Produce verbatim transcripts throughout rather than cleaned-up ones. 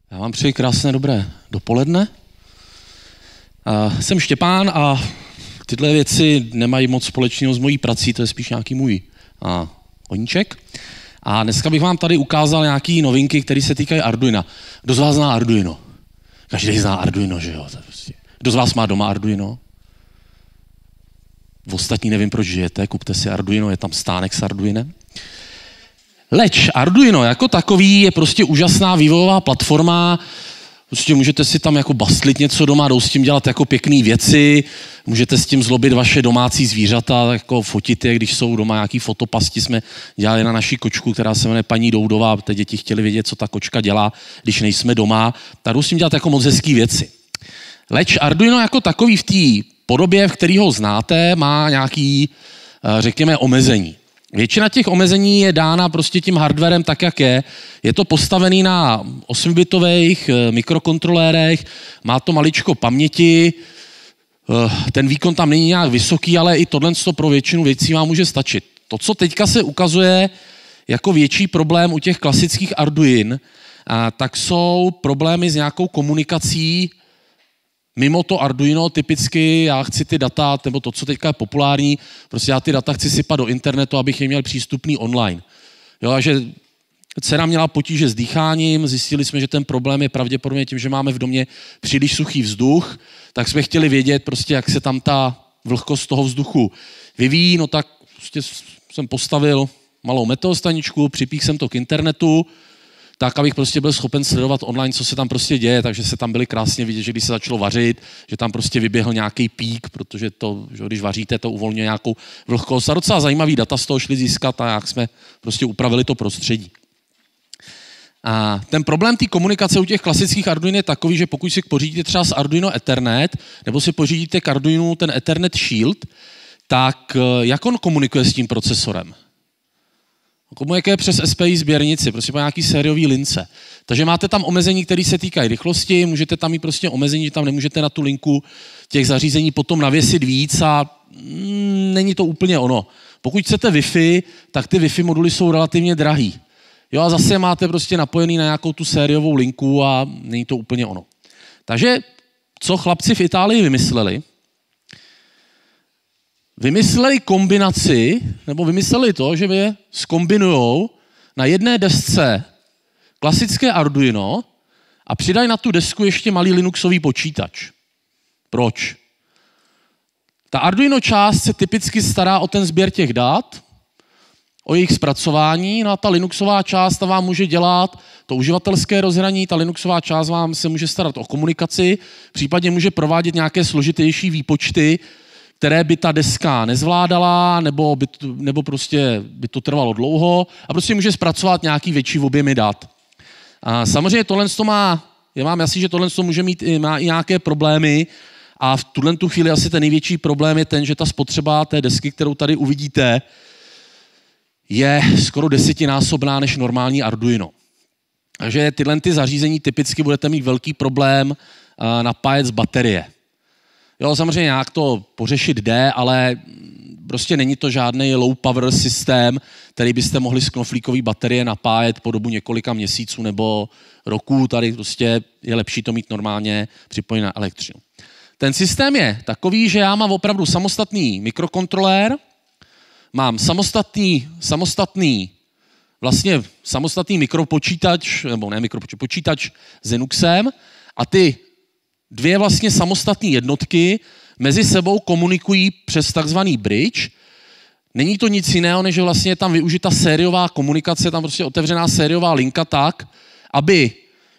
Já vám přeji krásné dobré dopoledne. Uh, jsem Štěpán a tyhle věci nemají moc společného s mojí prací, to je spíš nějaký můj uh, koníček. A dneska bych vám tady ukázal nějaké novinky, které se týkají Arduina. Kdo z vás zná Arduino? Každý zná Arduino, že jo? Prostě. Kdo z vás má doma Arduino? V ostatní nevím, proč žijete, kupte si Arduino, je tam stánek s Arduinem. Leč Arduino jako takový je prostě úžasná vývojová platforma, prostě můžete si tam jako bastlit něco doma, jdou s tím dělat jako pěkné věci, můžete s tím zlobit vaše domácí zvířata, jako fotit je, když jsou doma nějaký fotopasti, jsme dělali na naší kočku, která se jmenuje paní Doudová, ty děti chtěli vědět, co ta kočka dělá, když nejsme doma, tak jdou s tím dělat jako moc hezký věci. Leč Arduino jako takový v té podobě, v který ho znáte, má nějaký, řekněme, omezení. Většina těch omezení je dána prostě tím hardwarem tak, jak je. Je to postavený na osmibitových mikrokontrolérech, má to maličko paměti, ten výkon tam není nějak vysoký, ale i tohle pro většinu věcí vám může stačit. To, co teďka se ukazuje jako větší problém u těch klasických Arduin, tak jsou problémy s nějakou komunikací mimo to Arduino. Typicky já chci ty data, nebo to, co teďka je populární, prostě já ty data chci sypat do internetu, abych je měl přístupný online. Jo, a že dcera měla potíže s dýcháním, zjistili jsme, že ten problém je pravděpodobně tím, že máme v domě příliš suchý vzduch, tak jsme chtěli vědět, prostě, jak se tam ta vlhkost toho vzduchu vyvíjí, no tak prostě jsem postavil malou meteostaničku, připíchl jsem to k internetu, tak, abych prostě byl schopen sledovat online, co se tam prostě děje, takže se tam byli krásně vidět, že když se začalo vařit, že tam prostě vyběhl nějaký pík, protože to, že když vaříte, to uvolňuje nějakou vlhkost. A docela zajímavý data z toho šli získat a jak jsme prostě upravili to prostředí. A ten problém té komunikace u těch klasických Arduin je takový, že pokud si pořídíte třeba z Arduino Ethernet, nebo si pořídíte k Arduinu ten Ethernet Shield, tak jak on komunikuje s tím procesorem? Komunikuje přes S P I sběrnici, prostě po nějaký sériový lince. Takže máte tam omezení, které se týkají rychlosti, můžete tam mít prostě omezení, že tam nemůžete na tu linku těch zařízení potom navěsit víc a mm, není to úplně ono. Pokud chcete Wi-Fi, tak ty Wi-Fi moduly jsou relativně drahý. Jo, a zase máte prostě napojený na nějakou tu sériovou linku a není to úplně ono. Takže co chlapci v Itálii vymysleli? Vymysleli kombinaci, nebo vymysleli to, že je zkombinujou na jedné desce klasické Arduino a přidají na tu desku ještě malý Linuxový počítač. Proč? Ta Arduino část se typicky stará o ten sběr těch dat, o jejich zpracování, no a ta Linuxová část ta vám může dělat to uživatelské rozhraní, ta Linuxová část vám se může starat o komunikaci, případně může provádět nějaké složitější výpočty, které by ta deska nezvládala, nebo, by to, nebo prostě by to trvalo dlouho a prostě může zpracovat nějaký větší objemy dat. A samozřejmě tohle to má, je vám jasný, že tohle to může mít i, má i nějaké problémy a v tuhle tu chvíli asi ten největší problém je ten, že ta spotřeba té desky, kterou tady uvidíte, je skoro desetinásobná než normální Arduino. Takže tyhle ty zařízení typicky budete mít velký problém napájet z baterie. Jo, samozřejmě nějak to pořešit jde, ale prostě není to žádný low power systém, který byste mohli z knoflíkové baterie napájet po dobu několika měsíců nebo roků. Tady prostě je lepší to mít normálně připojené na elektřinu. Ten systém je takový, že já mám opravdu samostatný mikrokontrolér, mám samostatný, samostatný, vlastně samostatný mikropočítač, nebo ne mikropočítač, počítač s Linuxem a ty dvě vlastně samostatné jednotky mezi sebou komunikují přes takzvaný bridge. Není to nic jiného, než že vlastně je tam využita sériová komunikace, tam prostě otevřená sériová linka tak, aby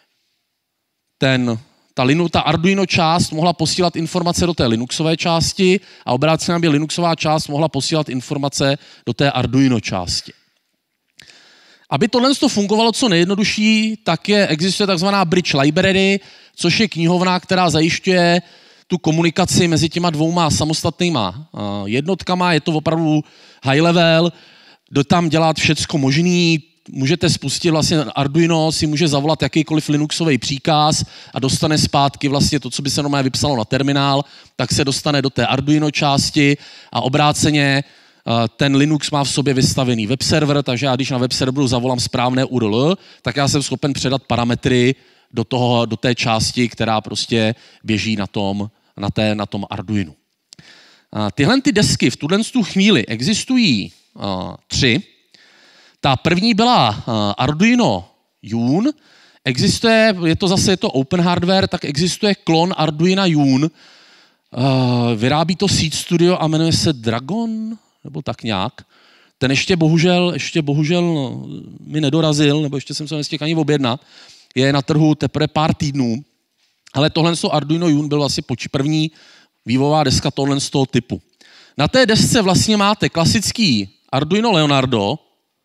ten, ta, Linu, ta Arduino část mohla posílat informace do té Linuxové části a obráceně, aby Linuxová část mohla posílat informace do té Arduino části. Aby tohle fungovalo co nejjednodušší, tak je, existuje takzvaná Bridge Library, což je knihovna, která zajišťuje tu komunikaci mezi těma dvouma samostatnýma jednotkama. Je to opravdu high level, jde tam dělat všecko možný. Můžete spustit vlastně Arduino, si může zavolat jakýkoliv Linuxový příkaz a dostane zpátky vlastně to, co by se normálně vypsalo na terminál, tak se dostane do té Arduino části a obráceně ten Linux má v sobě vystavený web server, takže já když na web serveru zavolám správné U R L, tak já jsem schopen předat parametry do, toho, do té části, která prostě běží na tom, na té, na tom Arduinu. A tyhle ty desky v tuhle chvíli existují uh, tři. Ta první byla uh, Arduino June. Existuje, je to zase je to open hardware, tak existuje klon Arduina June. Uh, vyrábí to Seed Studio a jmenuje se Dragon, nebo tak nějak. Ten ještě bohužel, ještě bohužel no, mi nedorazil, nebo ještě jsem se nestihl ani objednat. Je na trhu teprve pár týdnů. Ale tohle Arduino June byl vlastně první vývojová deska tohle z toho typu. Na té desce vlastně máte klasický Arduino Leonardo,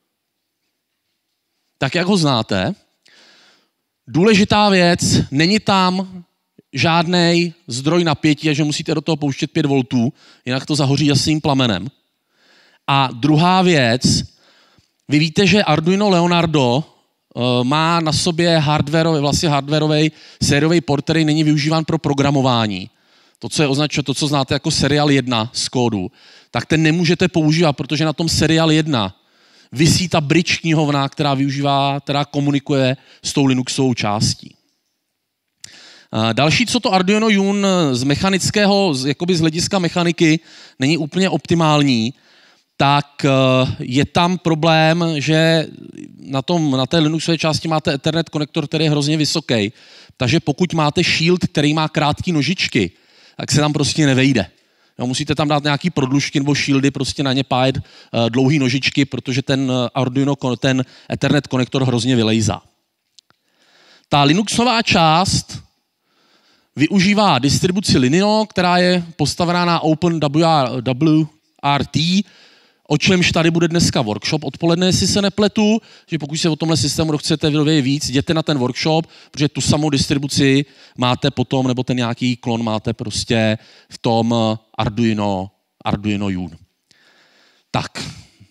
tak jak ho znáte. Důležitá věc, není tam žádný zdroj napětí, a že musíte do toho pouštět pět voltů, jinak to zahoří jasným plamenem. A druhá věc, vy víte, že Arduino Leonardo uh, má na sobě hardwareový, vlastně hardwareový sériový port, který není využíván pro programování. To, co je označeno, to, co znáte jako seriál jedna z kódu, tak ten nemůžete používat, protože na tom seriál jedna visí ta bridge knihovna, která využívá, která komunikuje s tou Linuxovou částí. Další, co to Arduino June z mechanického, jakoby z hlediska mechaniky, není úplně optimální, tak je tam problém, že na, tom, na té Linuxové části máte Ethernet konektor, který je hrozně vysoký. Takže pokud máte shield, který má krátké nožičky, tak se tam prostě nevejde. Jo, musíte tam dát nějaký prodlužky nebo shieldy, prostě na ně pájet uh, dlouhý nožičky, protože ten Arduino, ten Ethernet konektor hrozně vylejzá. Ta Linuxová část využívá distribuci Linio, která je postavená na Open W R T, o čemž tady bude dneska workshop odpoledne, jestli se nepletu, že pokud se o tomhle systému chcete vědět víc, jděte na ten workshop, protože tu samou distribuci máte potom, nebo ten nějaký klon máte prostě v tom Arduino, Arduino June. Tak.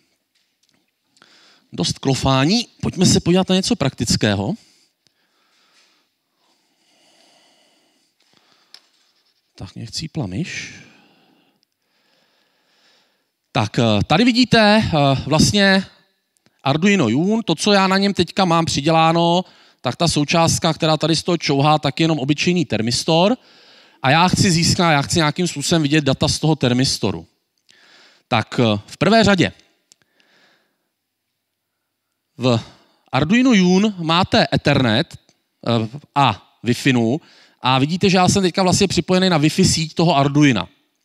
Dost klofání. Pojďme se podívat na něco praktického. Tak mě chcípla myš. Tak tady vidíte vlastně Arduino June, to, co já na něm teďka mám přiděláno, tak ta součástka, která tady z toho čouhá, tak je jenom obyčejný termistor a já chci získat, já chci nějakým způsobem vidět data z toho termistoru. Tak v prvé řadě v Arduino June máte Ethernet a Wi-Fi a vidíte, že já jsem teďka vlastně připojený na Wi-Fi síť toho Arduina.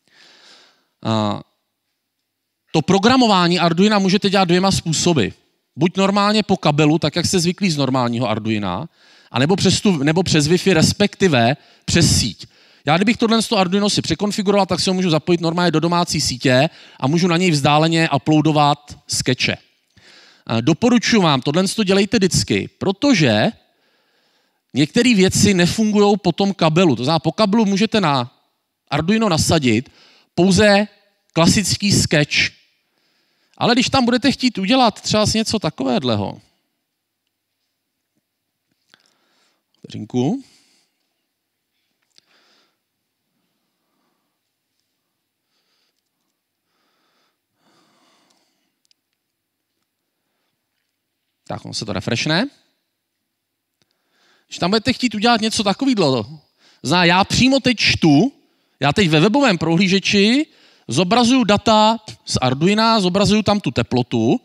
To programování Arduina můžete dělat dvěma způsoby. Buď normálně po kabelu, tak jak jste zvyklí z normálního Arduina, anebo přes, tu, nebo přes Wi-Fi, respektive přes síť. Já kdybych tohle Arduino si překonfiguroval, tak si ho můžu zapojit normálně do domácí sítě a můžu na něj vzdáleně uploadovat skeče. Doporučuji vám, tohle dělejte vždycky, protože některé věci nefungují po tom kabelu. To znamená, po kabelu můžete na Arduino nasadit pouze klasický sketch. Ale když tam budete chtít udělat třeba něco takového, vteřinku, tak on se to refreshne. Když tam budete chtít udělat něco takového, zná, já přímo teď čtu, já teď ve webovém prohlížeči zobrazuju data z Arduina, zobrazuju tam tu teplotu.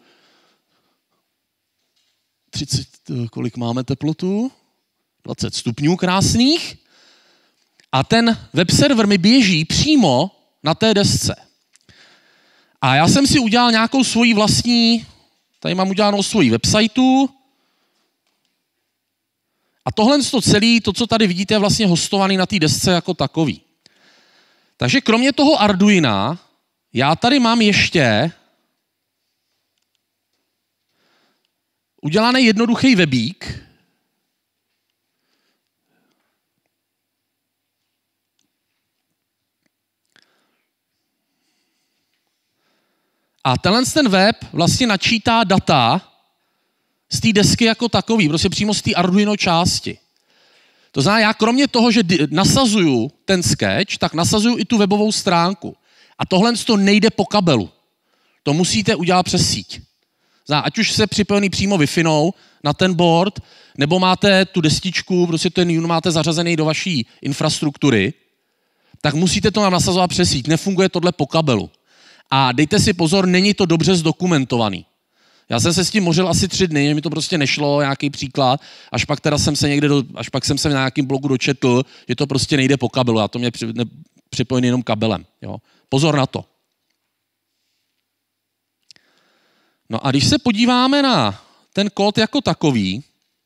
třicet, kolik máme teplotu? dvacet stupňů krásných. A ten web server mi běží přímo na té desce. A já jsem si udělal nějakou svoji vlastní, tady mám udělanou svoji websiteu. A tohle to celé, to, co tady vidíte, je vlastně hostovaný na té desce jako takový. Takže kromě toho Arduina, já tady mám ještě udělaný jednoduchý webík. A tenhle ten web vlastně načítá data z té desky jako takový, prostě přímo z té Arduino části. To znamená, já kromě toho, že nasazuju ten sketch, tak nasazuju i tu webovou stránku. A tohle to nejde po kabelu. To musíte udělat přes síť. Znamená, ať už se připojený přímo Wi-Fi na ten board, nebo máte tu destičku, prostě ten Yun máte zařazený do vaší infrastruktury, tak musíte to nám nasazovat přes síť. Nefunguje tohle po kabelu. A dejte si pozor, není to dobře zdokumentovaný. Já jsem se s tím mořil asi tři dny, mi to prostě nešlo, nějaký příklad, až pak teda jsem se někde, do, až pak jsem se na nějakém blogu dočetl, že to prostě nejde po kabelu, a to mě při, ne, připojený jenom kabelem. Jo. Pozor na to. No a když se podíváme na ten kód jako takový,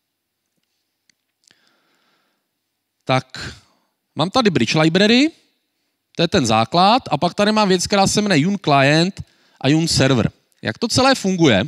tak mám tady Bridge Library, to je ten základ, a pak tady mám věc, která se jmenuje Yun Client a Yun Server. Jak to celé funguje?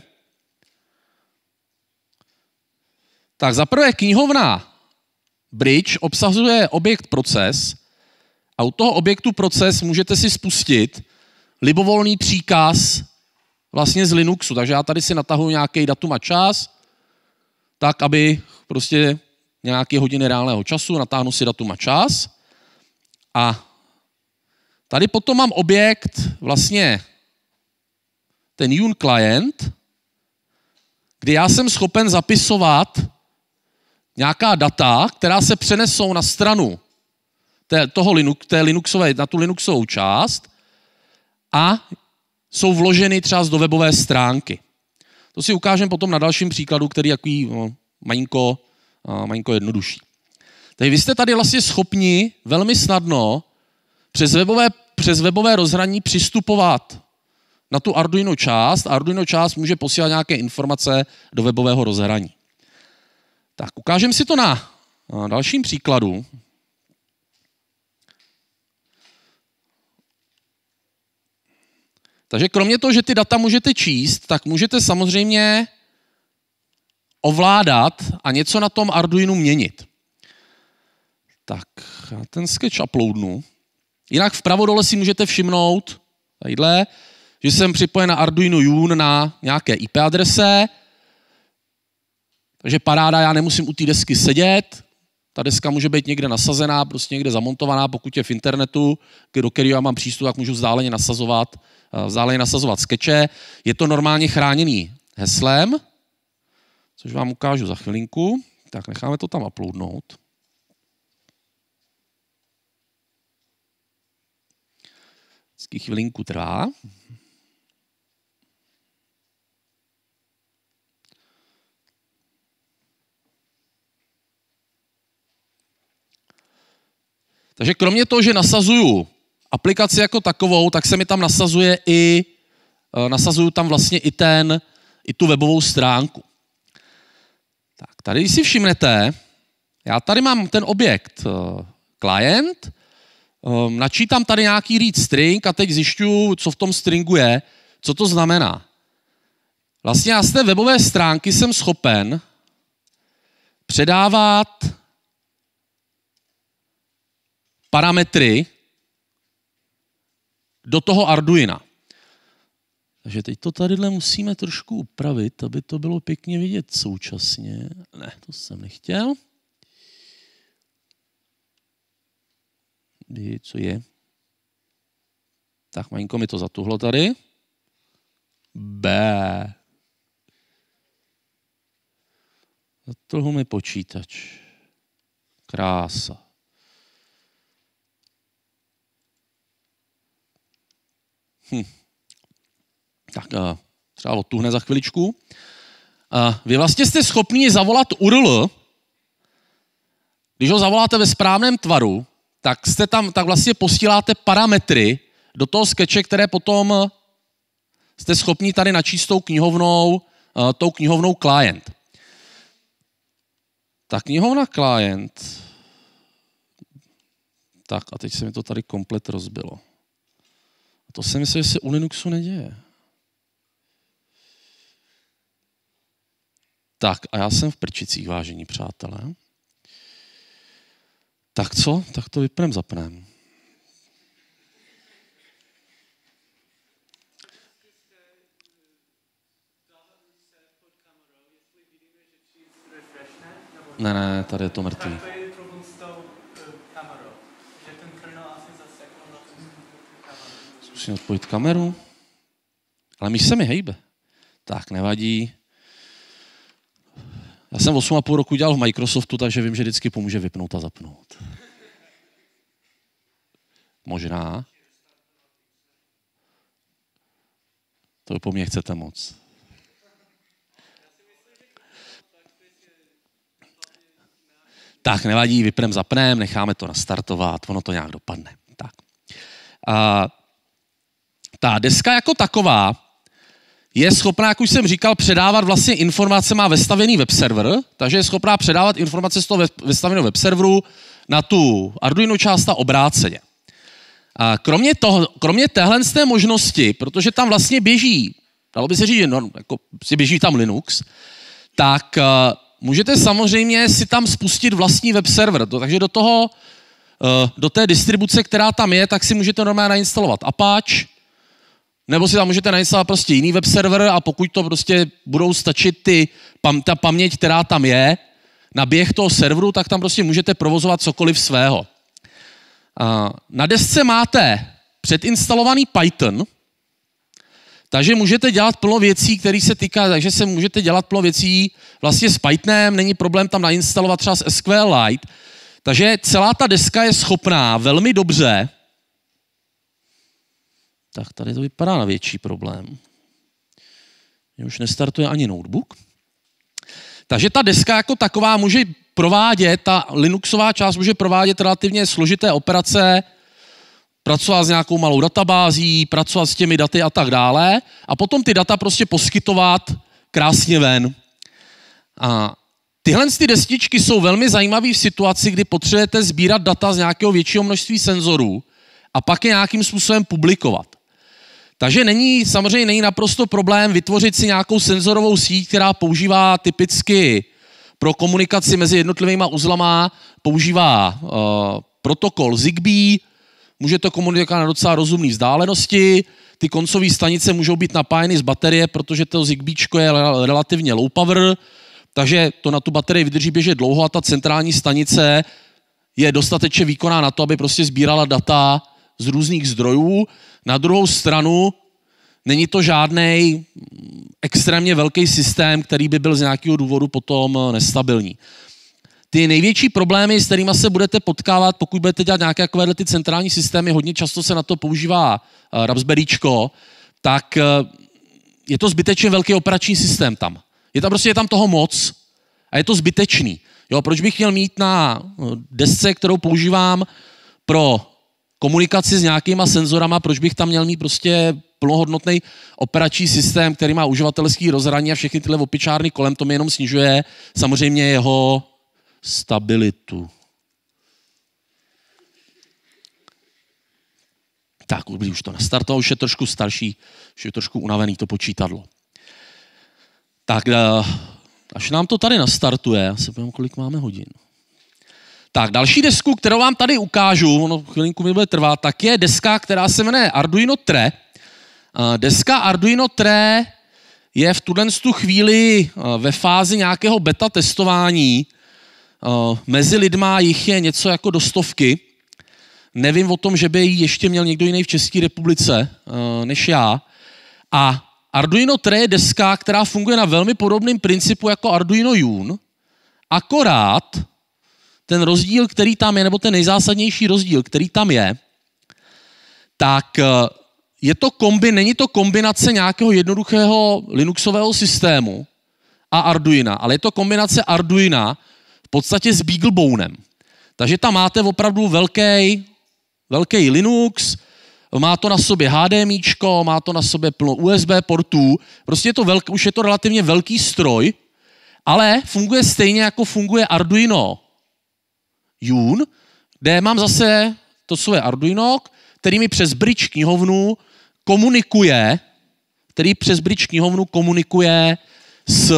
Tak zaprvé knihovna Bridge obsahuje objekt proces a u toho objektu proces můžete si spustit libovolný příkaz vlastně z Linuxu. Takže já tady si natahuji nějaký datum a čas, tak aby prostě nějaké hodiny reálného času, natáhnu si datum a čas. A tady potom mám objekt vlastně ten Yun Client, kdy já jsem schopen zapisovat nějaká data, která se přenesou na stranu té, toho Linux, té Linuxové, na tu Linuxovou část a jsou vloženy třeba do webové stránky. To si ukážeme potom na dalším příkladu, který je takový no, malinko, malinko jednodušší. Takže vy jste tady vlastně schopni velmi snadno přes webové, přes webové rozhraní přistupovat na tu Arduino část. Arduino část může posílat nějaké informace do webového rozhraní. Tak, ukážeme si to na, na dalším příkladu. Takže kromě toho, že ty data můžete číst, tak můžete samozřejmě ovládat a něco na tom Arduinu měnit. Tak, já ten sketch uploadnu. Jinak vpravo dole si můžete všimnout, tadyhle, že jsem připojen na Arduino Yun na nějaké I P adrese. Takže paráda, já nemusím u té desky sedět. Ta deska může být někde nasazená, prostě někde zamontovaná, pokud je v internetu, do kterého já mám přístup, tak můžu vzdáleně nasazovat, vzdáleně nasazovat skeče. Je to normálně chráněný heslem, což vám ukážu za chvilinku. Tak necháme to tam uploadnout. Vždycky chvilinku trvá. Takže kromě toho, že nasazuju aplikaci jako takovou, tak se mi tam nasazuje i, nasazuju tam vlastně i, ten, i tu webovou stránku. Tak tady, když si všimnete, já tady mám ten objekt client, načítám tady nějaký read string a teď zjišťuju, co v tom stringu je, co to znamená. Vlastně já z té webové stránky jsem schopen předávat parametry do toho Arduina. Takže teď to tadyhle musíme trošku upravit, aby to bylo pěkně vidět současně. Ne, to jsem nechtěl. Kdy, co je? Tak malinko mi to zatuhlo tady. B. Zatuhl mi počítač. Krása. Hm. Tak uh, třeba odtuhne za chviličku. Uh, vy vlastně jste schopni zavolat U R L. Když ho zavoláte ve správném tvaru, tak jste tam, tak vlastně posíláte parametry do toho skeče, které potom jste schopni tady načíst tou knihovnou, uh, tou knihovnou client. Ta knihovna client. Tak a teď se mi to tady komplet rozbilo. A to si myslím, že se u Linuxu neděje. Tak a já jsem v prčicích, vážení přátelé. Tak co? Tak to vypnem, zapnem. Ne, ne, tady je to mrtvý. Zkusím odpojit kameru. Ale myš se mi hejbe. Tak, nevadí. Já jsem osm a půl roku dělal v Microsoftu, takže vím, že vždycky pomůže vypnout a zapnout. Možná. To po mně chcete moc. Tak nevadí, vypnem, zapnem, necháme to nastartovat, ono to nějak dopadne. Tak. A ta deska jako taková je schopná, jak už jsem říkal, předávat vlastně informace, má vestavěný web server, takže je schopná předávat informace z toho vestavěného web serveru na tu Arduino část a obráceně. A kromě toho, kromě téhle z té možnosti, protože tam vlastně běží, dalo by se říct, že no, jako běží tam Linux, tak uh, můžete samozřejmě si tam spustit vlastní web server. To, takže do toho, uh, do té distribuce, která tam je, tak si můžete normálně nainstalovat Apache, nebo si tam můžete nainstalovat prostě jiný web server a pokud to prostě budou stačit ty, pam, ta paměť, která tam je, na běh toho serveru, tak tam prostě můžete provozovat cokoliv svého. Uh, na desce máte předinstalovaný Python, takže můžete dělat plno věcí, které se týká, takže se můžete dělat plno věcí vlastně s Pythonem, není problém tam nainstalovat třeba s SQLite, takže celá ta deska je schopná velmi dobře. Tak tady to vypadá na větší problém. Mě už nestartuje ani notebook. Takže ta deska jako taková může provádět, ta Linuxová část může provádět relativně složité operace, pracovat s nějakou malou databází, pracovat s těmi daty a tak dále a potom ty data prostě poskytovat krásně ven. A tyhle ty destičky jsou velmi zajímavé v situaci, kdy potřebujete sbírat data z nějakého většího množství senzorů a pak je nějakým způsobem publikovat. Takže není, samozřejmě není naprosto problém vytvořit si nějakou senzorovou síť, která používá typicky pro komunikaci mezi jednotlivými uzlama, používá uh, protokol Zigbee, může to komunikovat na docela rozumné vzdálenosti, ty koncové stanice můžou být napájeny z baterie, protože to Zigbeečko je relativně low power, takže to na tu baterii vydrží běžet dlouho a ta centrální stanice je dostatečně výkonná na to, aby prostě sbírala data z různých zdrojů. Na druhou stranu není to žádný extrémně velký systém, který by byl z nějakého důvodu potom nestabilní. Ty největší problémy, s kterými se budete potkávat, pokud budete dělat nějaké takovéhle ty centrální systémy, hodně často se na to používá Raspberryčko, tak je to zbytečně velký operační systém tam. Je tam prostě je tam toho moc a je to zbytečný. Jo, proč bych měl mít na desce, kterou používám pro komunikaci s nějakýma senzorama, proč bych tam měl mít prostě plnohodnotný operační systém, který má uživatelský rozhraní a všechny tyhle opičárny kolem, to mi jenom snižuje samozřejmě jeho stabilitu. Tak, už to nastartovalo, už je trošku starší, už je trošku unavený to počítadlo. Tak, až nám to tady nastartuje, já se povím, kolik máme hodin. Tak, další desku, kterou vám tady ukážu, ono chvilinku mi bude trvat, tak je deska, která se jmenuje Arduino Tre. Deska Arduino Tre je v tuhle chvíli ve fázi nějakého beta testování. Mezi lidma jich je něco jako do stovky. Nevím o tom, že by ji ještě měl někdo jiný v České republice než já. A Arduino Tre je deska, která funguje na velmi podobném principu jako Arduino Uno, akorát ten rozdíl, který tam je, nebo ten nejzásadnější rozdíl, který tam je, tak je to kombi, není to kombinace nějakého jednoduchého Linuxového systému a Arduina, ale je to kombinace Arduina v podstatě s BeagleBonem. Takže tam máte opravdu velký, velký Linux, má to na sobě HDMIčko, má to na sobě plno U S B portů, prostě je to velk, už je to relativně velký stroj, ale funguje stejně, jako funguje Arduino Uno, kde mám zase to svoje Arduino, který mi přes Bridge knihovnu komunikuje, který přes Bridge knihovnu komunikuje s,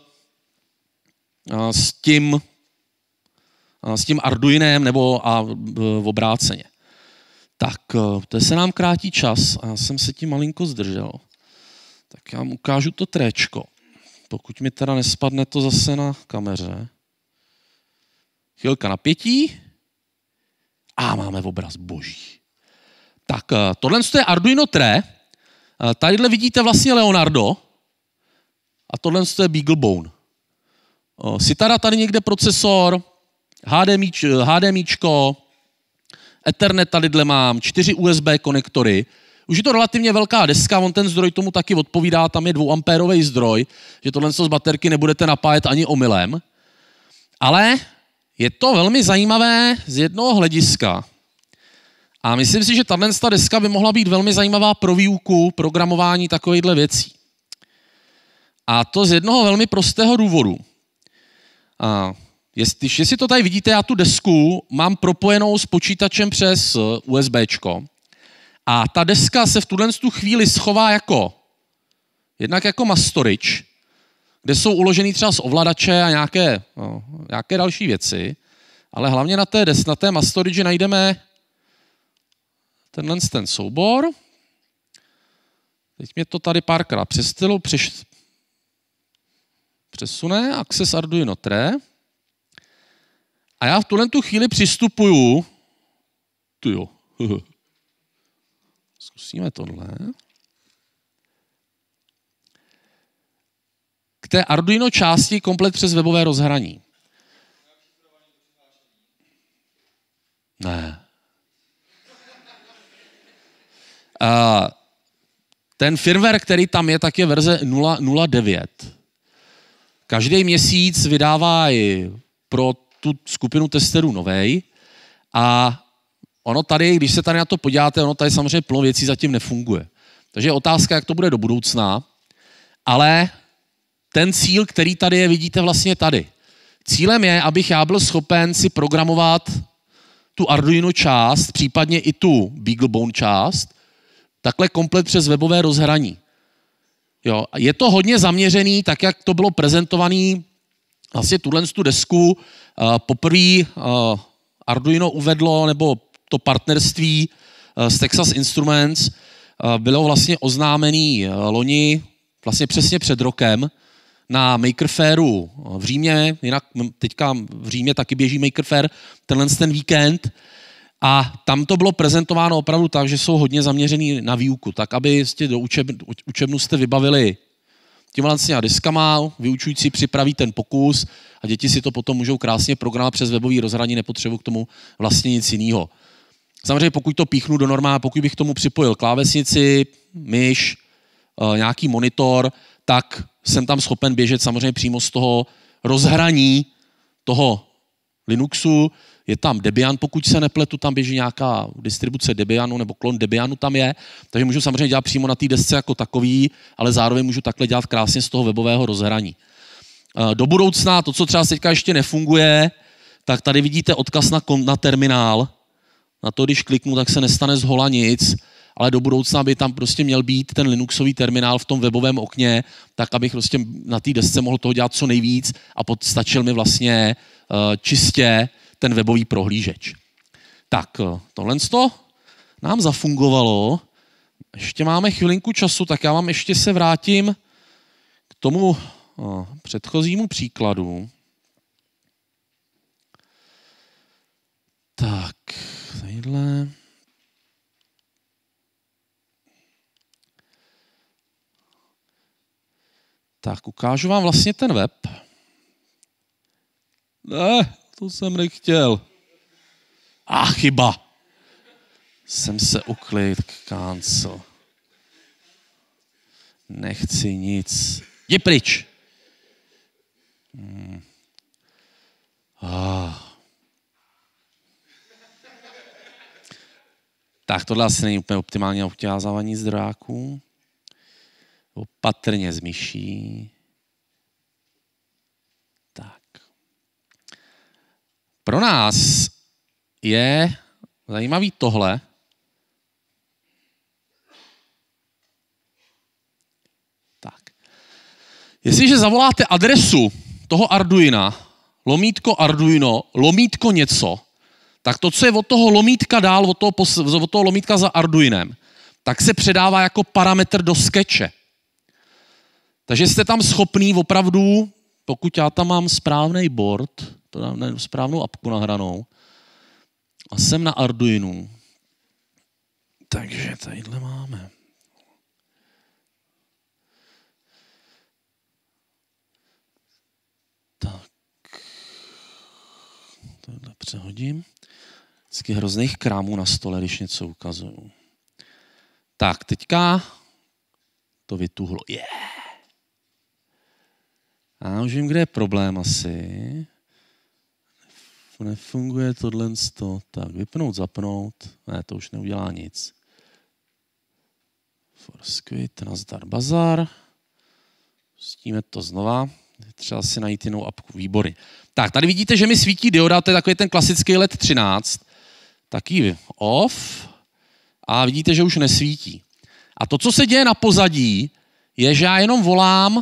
s tím s tím Arduinem nebo a v obráceně. Tak, to se nám krátí čas a já jsem se tím malinko zdržel. Tak já vám ukážu to tréčko. Pokud mi teda nespadne to zase na kameře. Chvilka napětí. A máme obraz boží. Tak, tohle je Arduino Tre. Tadyhle vidíte vlastně Leonardo. A tohle je BeagleBone. si teda tady někde procesor, HDMIčko, Ethernet tadyhle mám, čtyři U S B konektory. Už je to relativně velká deska, on ten zdroj tomu taky odpovídá, tam je dvouampérový zdroj, že tohle z baterky nebudete napájet ani omylem. Ale je to velmi zajímavé z jednoho hlediska. A myslím si, že tato deska by mohla být velmi zajímavá pro výuku, programování takovýchhle věcí. A to z jednoho velmi prostého důvodu. A jestli, jestli to tady vidíte, já tu desku mám propojenou s počítačem přes USBčko. A ta deska se v tuhle chvíli schová jako, jednak jako mass storage, kde jsou uložený třeba z ovladače a nějaké, no, nějaké další věci, ale hlavně na té, des, na té mass storage najdeme tenhle ten soubor. Teď mě to tady párkrát přestilo, přeš, přesune, Access Arduino Tre. A já v tuhle tu chvíli přistupuju, tujo, zkusíme tohle, k té Arduino části komplet přes webové rozhraní. Ne. Uh, ten firmware, který tam je, tak je verze nula nula devět. Každý měsíc vydává i pro tu skupinu testerů novej a ono tady, když se tady na to podíváte, ono tady samozřejmě plno věcí zatím nefunguje. Takže je otázka, jak to bude do budoucna, ale ten cíl, který tady je, vidíte vlastně tady. Cílem je, abych já byl schopen si programovat tu Arduino část, případně i tu BeagleBone část, takhle komplet přes webové rozhraní. Jo, je to hodně zaměřený, tak jak to bylo prezentované, vlastně tuhle tu desku uh, poprvé uh, Arduino uvedlo, nebo to partnerství uh, s Texas Instruments uh, bylo vlastně oznámený uh, loni, vlastně přesně před rokem, na Maker Fairu v Římě, jinak teďka v Římě taky běží Maker Fair, tenhle ten víkend, a tam to bylo prezentováno opravdu tak, že jsou hodně zaměřený na výuku, tak aby jste do učeb, učebnu jste vybavili těmhle deskama, vyučující připraví ten pokus a děti si to potom můžou krásně programovat přes webový rozhraní, nepotřebuji k tomu vlastně nic jiného. Samozřejmě pokud to píchnu do normálně, pokud bych k tomu připojil klávesnici, myš, nějaký monitor, tak jsem tam schopen běžet samozřejmě přímo z toho rozhraní toho Linuxu. Je tam Debian, pokud se nepletu, tam běží nějaká distribuce Debianu nebo klon Debianu tam je, takže můžu samozřejmě dělat přímo na té desce jako takový, ale zároveň můžu takhle dělat krásně z toho webového rozhraní. Do budoucna, to, co třeba teďka ještě nefunguje, tak tady vidíte odkaz na, na terminál. Na to, když kliknu, tak se nestane zhola nic, ale do budoucna by tam prostě měl být ten Linuxový terminál v tom webovém okně, tak abych prostě na té desce mohl toho dělat co nejvíc a stačil mi vlastně uh, čistě ten webový prohlížeč. Tak, tohle nám zafungovalo. Ještě máme chvilinku času, tak já vám ještě se vrátím k tomu uh, předchozímu příkladu. Tak, tadyhle. Tak, ukážu vám vlastně ten web. Ne, to jsem nechtěl. A chyba. Jsem se uklik, cancel. Nechci nic. Jdi pryč. Hmm. Ah. Tak tohle asi není úplně optimální obtěházávání zdrojáků. Opatrně z myší. Tak. Pro nás je zajímavý tohle. Tak. Jestliže zavoláte adresu toho Arduina, lomítko Arduino, lomítko něco, tak to, co je od toho lomítka dál, od toho, od toho lomítka za Arduinem, tak se předává jako parametr do sketche. Takže jste tam schopný opravdu, pokud já tam mám správný board, to dám, ne, správnou apku nahranou, a jsem na Arduinu, takže tadyhle máme. Tak. Tohle přehodím. Vždycky hrozných krámů na stole, když něco ukazuju. Tak, teďka to vytuhlo. Yeah. A už vím, kde je problém asi. Nefunguje tohle. Tak, vypnout, zapnout. Ne, to už neudělá nic. Force quit, nazdar, bazar. Pustíme to znova. Třeba si najít jinou apku. Výbory. Tak, tady vidíte, že mi svítí dioda, to je takový ten klasický L E D třináct. Taky off. A vidíte, že už nesvítí. A to, co se děje na pozadí, je, že já jenom volám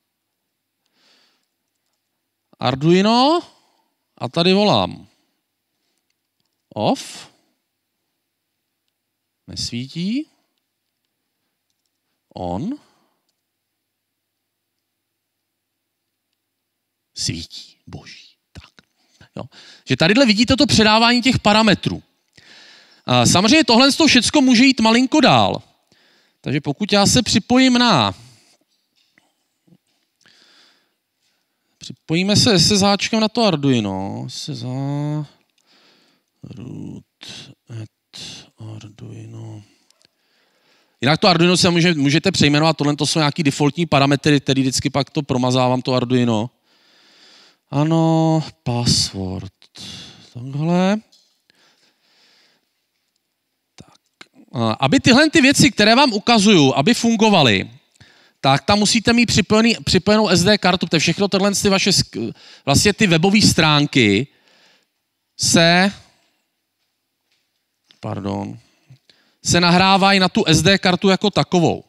Arduino a tady volám off. Nesvítí. On. Svítí. Boží. Tak. Jo. Že tadyhle vidíte to předávání těch parametrů. A samozřejmě tohle z toho všecko může jít malinko dál. Takže pokud já se připojím na... Připojíme se SSHčkem na to Arduino. S S H... root at Arduino. Jinak to Arduino se může, můžete přejmenovat, tohle to jsou nějaký defaultní parametry, který vždycky pak to promazávám, to Arduino. Ano, password. Takhle. Tak. Aby tyhle ty věci, které vám ukazuju, aby fungovaly, tak tam musíte mít připojený, připojenou S D kartu, protože všechno tohle ty vaše, vlastně ty webové stránky se, pardon, se nahrávají na tu S D kartu jako takovou.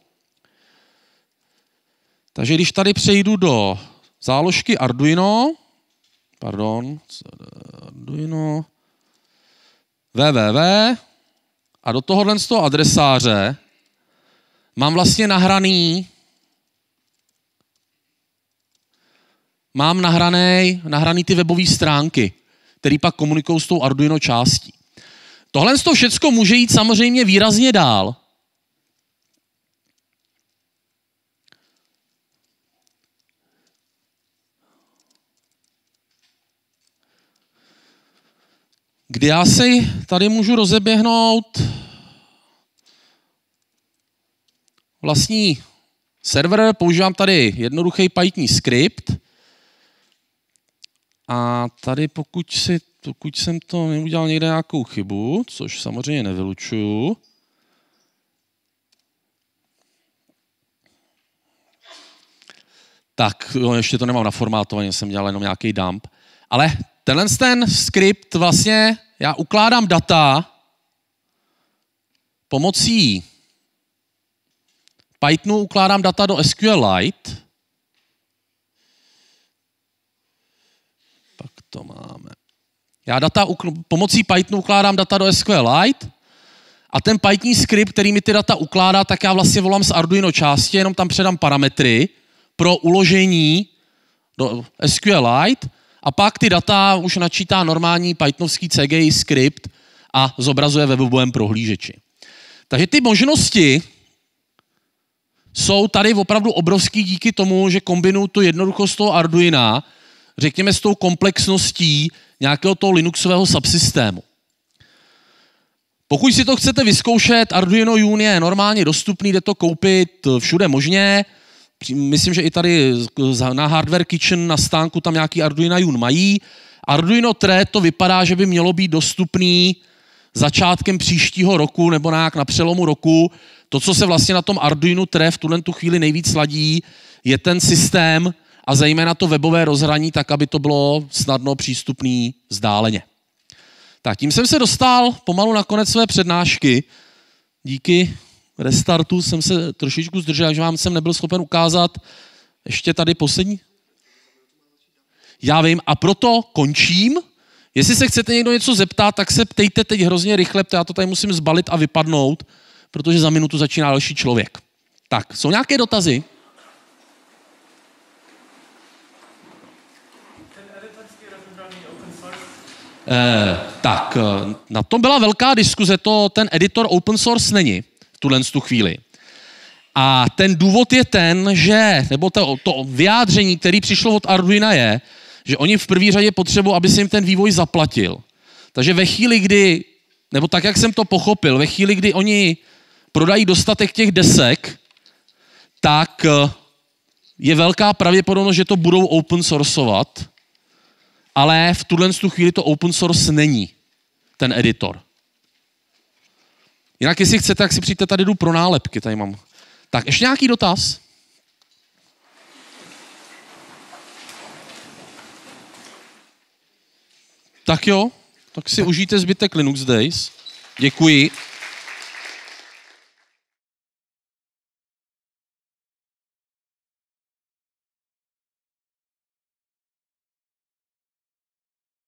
Takže když tady přejdu do záložky Arduino, pardon, Arduino, www a do tohohle z toho adresáře mám vlastně nahraný, mám nahraný, nahraný ty webové stránky, které pak komunikují s tou Arduino částí. Tohle z toho všecko může jít samozřejmě výrazně dál. Kdy já si tady můžu rozeběhnout vlastní server, používám tady jednoduchý Python skript a tady pokud, si, pokud jsem to neudělal někde nějakou chybu, což samozřejmě nevylučuju, tak jo, ještě to nemám naformátovaně, jsem dělal jenom nějaký dump, ale tenhle ten skript vlastně, já ukládám data pomocí Pythonu, ukládám data do SQLite. Pak to máme. Já data pomocí Pythonu ukládám data do SQLite a ten Python skript, který mi ty data ukládá, tak já vlastně volám z Arduino části, jenom tam předám parametry pro uložení do SQLite. A pak ty data už načítá normální pythonovský C G I skript a zobrazuje ve webovém prohlížeči. Takže ty možnosti jsou tady opravdu obrovský díky tomu, že kombinují tu jednoduchost toho Arduina, řekněme s tou komplexností nějakého toho Linuxového subsystému. Pokud si to chcete vyzkoušet, Arduino Uno je normálně dostupný, jde to koupit všude možně. Myslím, že i tady na Hardware Kitchen na stánku tam nějaký Arduino Uno mají. Arduino Tre to vypadá, že by mělo být dostupný začátkem příštího roku nebo nějak na přelomu roku. To, co se vlastně na tom Arduino Tre v tuhle tu chvíli nejvíc ladí, je ten systém a zejména to webové rozhraní, tak aby to bylo snadno přístupný vzdáleně. Tak tím jsem se dostal pomalu na konec své přednášky. Díky restartu jsem se trošičku zdržel, že vám jsem nebyl schopen ukázat ještě tady poslední. Já vím a proto končím. Jestli se chcete někdo něco zeptat, tak se ptejte teď hrozně rychle, já to tady musím zbalit a vypadnout, protože za minutu začíná další člověk. Tak, jsou nějaké dotazy? Eh, tak, na tom byla velká diskuze, to ten editor open source není v tuhle tu chvíli. A ten důvod je ten, že, nebo to, to vyjádření, který přišlo od Arduina je, že oni v první řadě potřebují, aby se jim ten vývoj zaplatil. Takže ve chvíli, kdy, nebo tak, jak jsem to pochopil, ve chvíli, kdy oni prodají dostatek těch desek, tak je velká pravděpodobnost, že to budou open sourceovat, ale v tuhle chvíli to open source není, ten editor. Jinak, jestli chcete, tak si přijďte, tady jdu pro nálepky, tady mám. Tak, ještě nějaký dotaz? Tak jo, tak si užijte zbytek Linux Days. Děkuji.